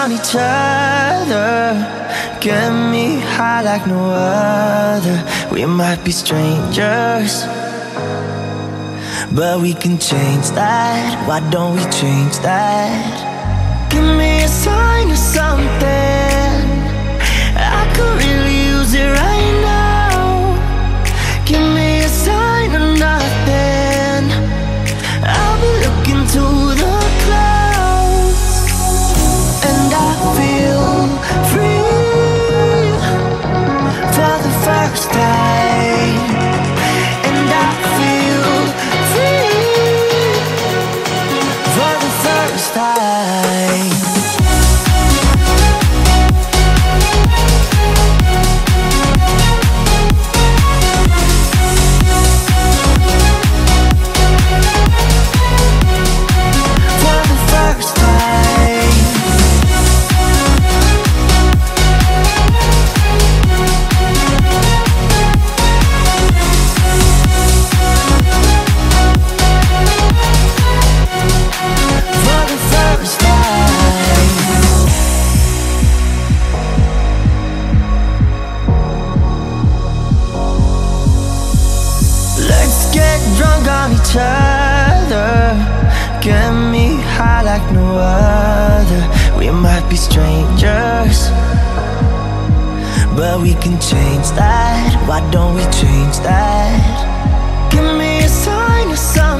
on each other, get me high like no other. We might be strangers, but we can change that. Why don't we change that? Give me a sign or something, I could really use it right now. Give me a sign or nothing, I'll be looking to the clouds. And I feel free for the first time. And I feel free for the first time. Drunk on each other, get me high like no other. We might be strangers, but we can change that. Why don't we change that? Give me a sign or something,